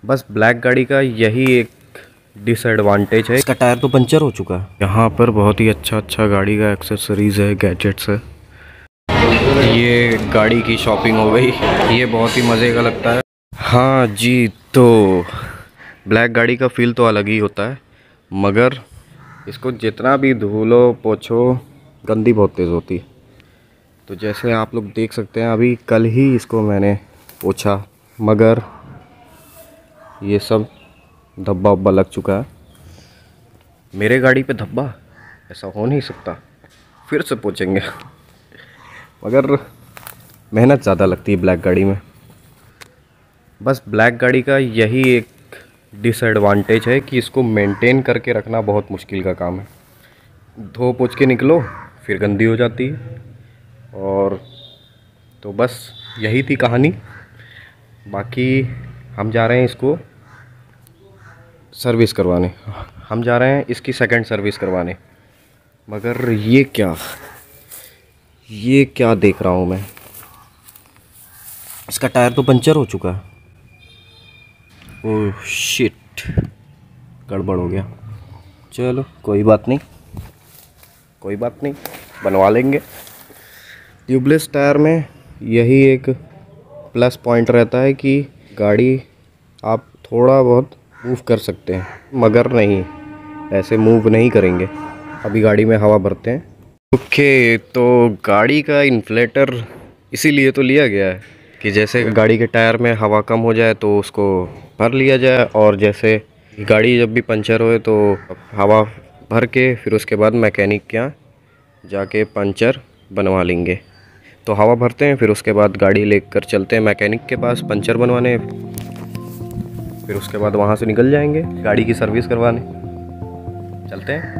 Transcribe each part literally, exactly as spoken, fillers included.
बस ब्लैक गाड़ी का यही एक डिसएडवांटेज है, इसका टायर तो पंचर हो चुका है। यहाँ पर बहुत ही अच्छा अच्छा गाड़ी का एक्सेसरीज है, गैजेट्स है। ये गाड़ी की शॉपिंग हो गई, ये बहुत ही मज़े का लगता है। हाँ जी, तो ब्लैक गाड़ी का फील तो अलग ही होता है, मगर इसको जितना भी धो लो पोछो गंदी बहुत तेज़ होती है। तो जैसे आप लोग देख सकते हैं, अभी कल ही इसको मैंने पोछा, मगर ये सब धब्बा वब्बा लग चुका है। मेरे गाड़ी पे धब्बा, ऐसा हो नहीं सकता, फिर से पोछेंगे। मगर मेहनत ज़्यादा लगती है ब्लैक गाड़ी में। बस ब्लैक गाड़ी का यही एक डिसएडवांटेज है कि इसको मेंटेन करके रखना बहुत मुश्किल का काम है। धो पोछ के निकलो फिर गंदी हो जाती है। और तो बस यही थी कहानी। बाकी हम जा रहे हैं इसको सर्विस करवाने, हम जा रहे हैं इसकी सेकंड सर्विस करवाने। मगर ये क्या ये क्या देख रहा हूँ मैं, इसका टायर तो पंचर हो चुका है। ओह शिट, गड़बड़ हो गया। चलो कोई बात नहीं, कोई बात नहीं, बनवा लेंगे। ट्यूबलेस टायर में यही एक प्लस पॉइंट रहता है कि गाड़ी आप थोड़ा बहुत मूव कर सकते हैं, मगर नहीं, ऐसे मूव नहीं करेंगे। अभी गाड़ी में हवा भरते हैं। ओके, तो गाड़ी का इन्फ्लेटर इसीलिए तो लिया गया है कि जैसे गाड़ी के टायर में हवा कम हो जाए तो उसको भर लिया जाए, और जैसे गाड़ी जब भी पंचर होए तो हवा भर के फिर उसके बाद मैकेनिक के यहाँ जाके पंचर बनवा लेंगे। तो हवा भरते हैं, फिर उसके बाद गाड़ी लेकर चलते हैं मैकेनिक के पास पंचर बनवाने, फिर उसके बाद वहाँ से निकल जाएंगे गाड़ी की सर्विस करवाने। चलते हैं।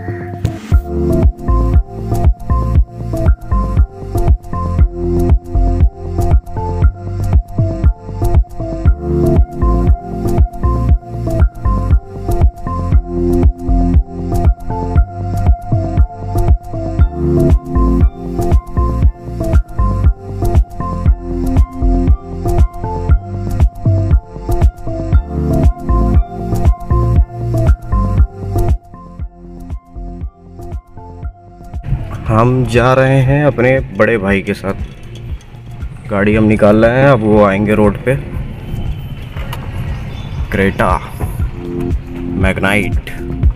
हम जा रहे हैं अपने बड़े भाई के साथ। गाड़ी हम निकाल रहे हैं, अब वो आएंगे रोड पे। Creta Magnite.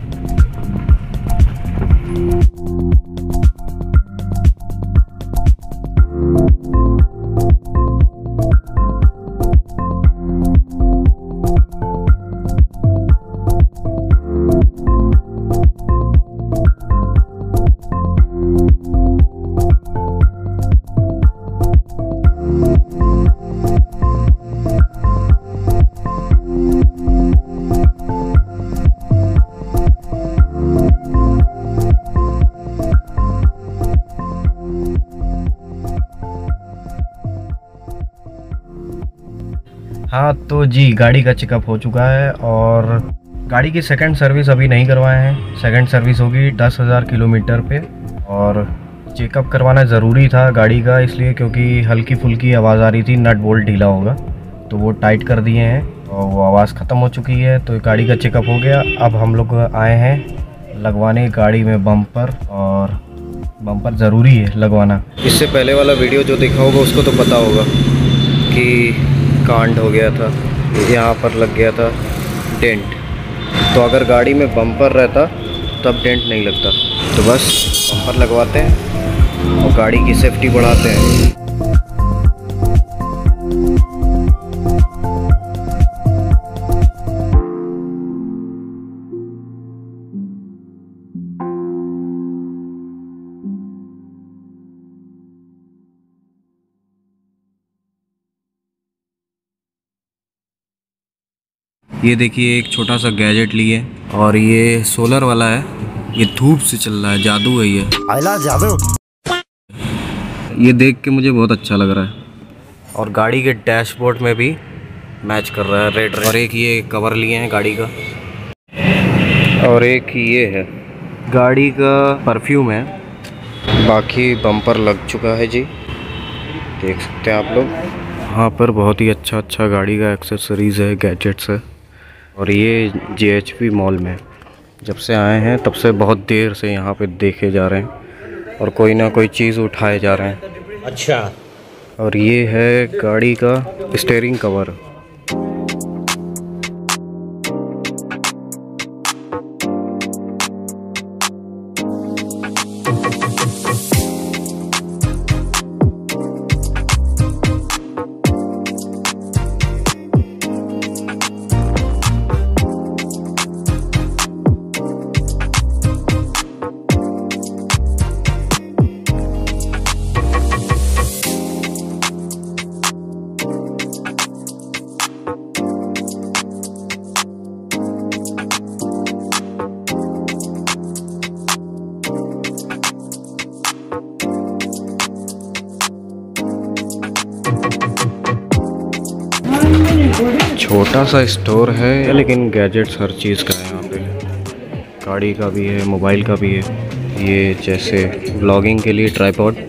हाँ तो जी, गाड़ी का चेकअप हो चुका है और गाड़ी की सेकंड सर्विस अभी नहीं करवाए हैं। सेकंड सर्विस होगी दस हज़ार किलोमीटर पे, और चेकअप करवाना ज़रूरी था गाड़ी का, इसलिए क्योंकि हल्की फुल्की आवाज़ आ रही थी, नट बोल्ट ढीला होगा, तो वो टाइट कर दिए हैं और वो आवाज़ ख़त्म हो चुकी है। तो गाड़ी का चेकअप हो गया। अब हम लोग आए हैं लगवाने गाड़ी में बम्पर, और बम्पर ज़रूरी है लगवाना। इससे पहले वाला वीडियो जो देखा होगा उसको तो पता होगा कि कांड हो गया था, यहाँ पर लग गया था डेंट। तो अगर गाड़ी में बम्पर रहता तब डेंट नहीं लगता। तो बस बम्पर लगवाते हैं और गाड़ी की सेफ्टी बढ़ाते हैं। ये देखिए एक छोटा सा गैजेट लिए, और ये सोलर वाला है, ये धूप से चल रहा है, जादू है ये। आइला जादू। ये देख के मुझे बहुत अच्छा लग रहा है, और गाड़ी के डैशबोर्ड में भी मैच कर रहा है रेड रेड। और एक ये कवर लिए हैं गाड़ी का, और एक ये है गाड़ी का परफ्यूम है। बाकी बम्पर लग चुका है जी, देख सकते हैं आप लोग। यहाँ पर बहुत ही अच्छा अच्छा गाड़ी का एक्सेसरीज़ है, गैजेट्स है। और ये जे एच पी मॉल में जब से आए हैं तब से बहुत देर से यहाँ पे देखे जा रहे हैं और कोई ना कोई चीज़ उठाए जा रहे हैं। अच्छा। और ये है गाड़ी का स्टीयरिंग कवर। छोटा सा स्टोर है लेकिन गैजेट्स हर चीज़ का है यहाँ पे। गाड़ी का भी है, मोबाइल का भी है। ये जैसे व्लॉगिंग के लिए ट्राइपॉड,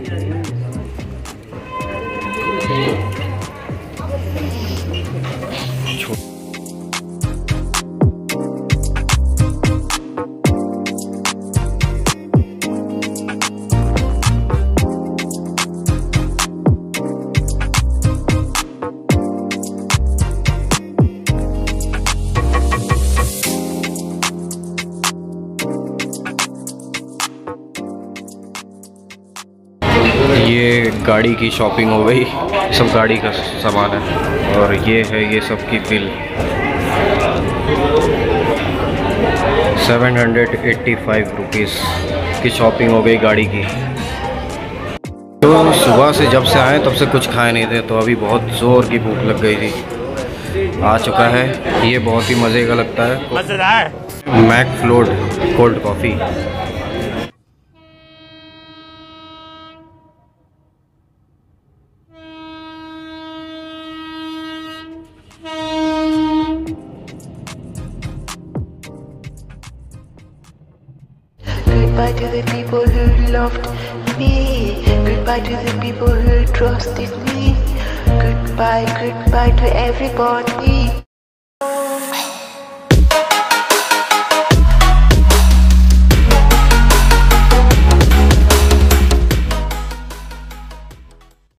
ये गाड़ी की शॉपिंग हो गई, सब गाड़ी का सामान है। और ये है ये सब की bill, seven hundred eighty five rupees की शॉपिंग हो गई गाड़ी की। तो सुबह से जब से आए तब से कुछ खाए नहीं थे, तो अभी बहुत ज़ोर की भूख लग गई थी। आ चुका है, ये बहुत ही मज़े का लगता है, मज़ेदार Mac float cold coffee. Goodbye to the people who loved me. Goodbye to the people who trusted me. Goodbye, goodbye to everybody.